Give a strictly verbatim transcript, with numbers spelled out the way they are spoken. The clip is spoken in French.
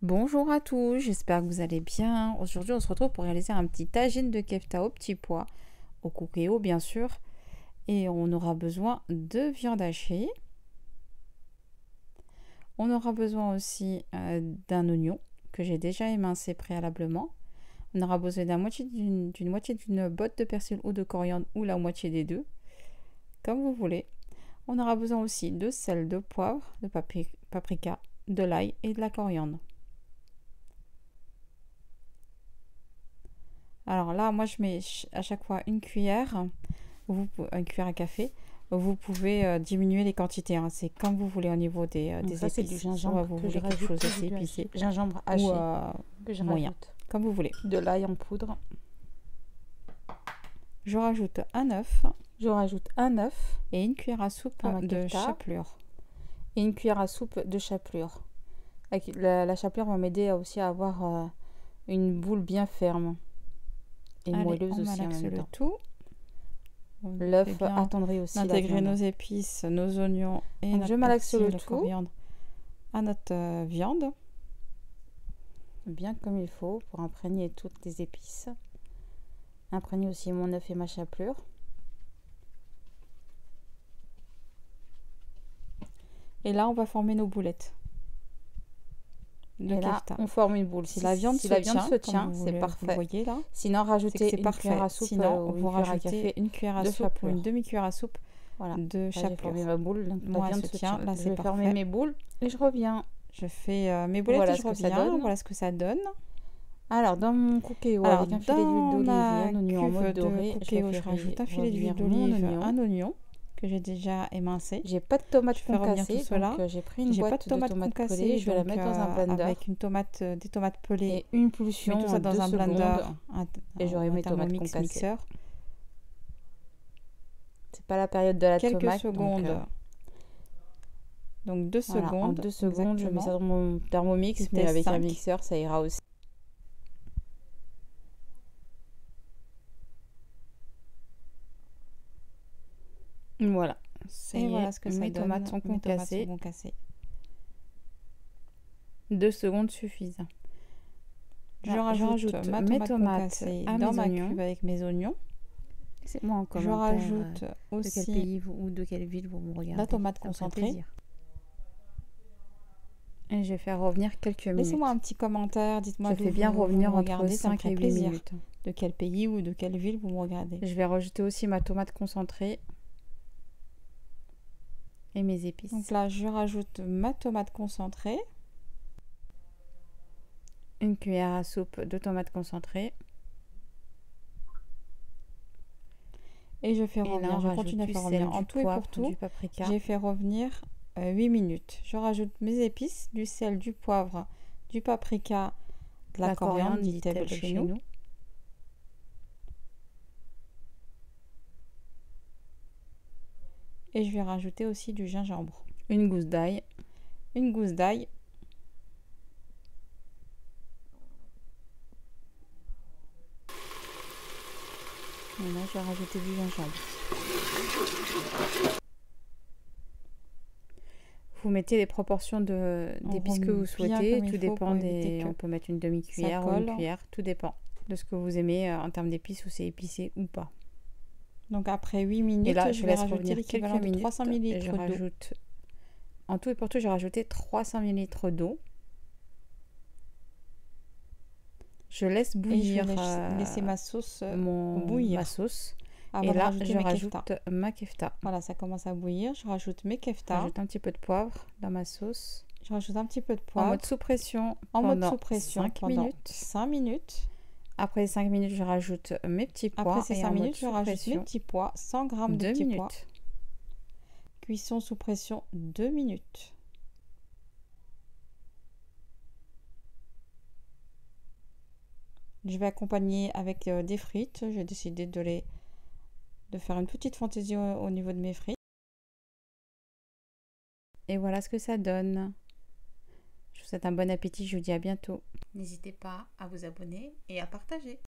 Bonjour à tous, j'espère que vous allez bien. Aujourd'hui, on se retrouve pour réaliser un petit tagine de kefta au petit pois, au cookéo bien sûr. Et on aura besoin de viande hachée. On aura besoin aussi euh, d'un oignon que j'ai déjà émincé préalablement. On aura besoin d'une moitié d'une moitié d'une botte de persil ou de coriandre ou la moitié des deux, comme vous voulez. On aura besoin aussi de sel, de poivre, de paprika, de l'ail et de la coriandre. Alors là, moi je mets à chaque fois une cuillère, vous, une cuillère à café. Vous pouvez euh, diminuer les quantités, hein. C'est comme vous voulez au niveau des, euh, des ça, épices. C'est du gingembre. Soit vous que voulez je quelque chose assez épicé, gingembre haché ou euh, que je moyen, rajoute. comme vous voulez. De l'ail en poudre. Je rajoute un œuf. Je rajoute un œuf et une cuillère à soupe de chapelure. Et une cuillère à soupe de chapelure. La, la chapelure va m'aider aussi à avoir euh, une boule bien ferme et Allez, moelleuse on aussi en même le temps. Tout. L'œuf attendrait aussi intégrer nos épices, nos oignons et Donc notre je malaxe persil, le le tout coriandre à notre euh, viande. Bien comme il faut pour imprégner toutes les épices. Imprégner aussi mon œuf et ma chapelure. Et là, on va former nos boulettes. De et là, on forme une boule. Si, si la viande si se la viande tient, se tient, c'est parfait. Vous voyez là. Sinon, rajoutez une parfait. cuillère à soupe. Sinon, euh, vous rajoutez une cuillère à de soupe ou une demi-cuillère à soupe voilà. de chapelure. J'ai formé ma boule. Donc Moi, la viande se se tient. tient. Là, je c'est vais parfait. former mes boules et je reviens. Je fais euh, mes boulettes voilà et je reviens. Voilà ce que ça donne. Alors, dans mon cookéo, avec un filet d'huile d'olive et un oignon en mode doré, cookéo, je, je rajoute un filet d'huile d'olive, un oignon que j'ai déjà émincé. J'ai pas de tomates concassées, tout cela. J'ai pris une boîte pas de tomates, de tomates concassées, pelées, je vais la mettre dans un blender avec une tomate, euh, des tomates pelées et une pulsion tout ça dans un blender un, et j'aurai mes tomates mix concassées. Mixeur. C'est pas la période de la Quelques tomate. secondes. Donc, euh, donc deux voilà, secondes. En deux secondes, je mets ça dans mon thermomix, mais avec cinq. Un mixeur, ça ira aussi. Voilà. Et est, voilà ce que mes tomates sont concassées. Deux secondes suffisent. Je Là, rajoute, je rajoute ma mes tomate tomates à dans ma cuve avec mes oignons. C'est moi en Je rajoute euh, aussi de quel pays vous, ou de quelle ville vous me regardez. La tomate concentrée. Et je vais faire revenir quelques minutes. Laissez-moi un petit commentaire, dites-moi je fais bien vous revenir vous entre cinq et huit minutes. De quel pays ou de quelle ville vous me regardez. Je vais rajouter aussi ma tomate concentrée et mes épices. Donc là, je rajoute ma tomate concentrée, une cuillère à soupe de tomate concentrée. Et je fais revenir, là, je continue à faire revenir en tout et pour tout. J'ai fait revenir euh, huit minutes. Je rajoute mes épices, du sel, du poivre, du paprika, de la, la coriandre, dit-elle chez nous. nous. Et je vais rajouter aussi du gingembre, une gousse d'ail, une gousse d'ail. Et là, je vais rajouter du gingembre. Vous mettez les proportions d'épices que vous souhaitez. Tout dépend des. On peut mettre une demi-cuillère ou une cuillère. Tout dépend de ce que vous aimez euh, en termes d'épices, ou c'est épicé ou pas. Donc après huit minutes, et là, je, je vais laisse revenir quelques minutes. trois cents millilitres je rajoute. En tout et pour tout, j'ai rajouté trois cents millilitres d'eau. Je laisse bouillir. Et je vais euh, laisser ma sauce mon, bouillir. Ma sauce. Avant et là, je rajoute kefta. ma kefta. Voilà, ça commence à bouillir. Je rajoute mes kefta. Je rajoute un petit peu de poivre dans ma sauce. Je rajoute un petit peu de poivre. En mode sous pression. En mode sous pression. cinq minutes. cinq minutes. Après les cinq minutes, je rajoute mes petits pois. Après ces cinq minutes, je rajoute mes petits pois. cent grammes de petits minutes. pois. Cuisson sous pression deux minutes. Je vais accompagner avec euh, des frites. J'ai décidé de les de faire une petite fantaisie au, au niveau de mes frites. Et voilà ce que ça donne. Je vous souhaite un bon appétit. Je vous dis à bientôt. N'hésitez pas à vous abonner et à partager.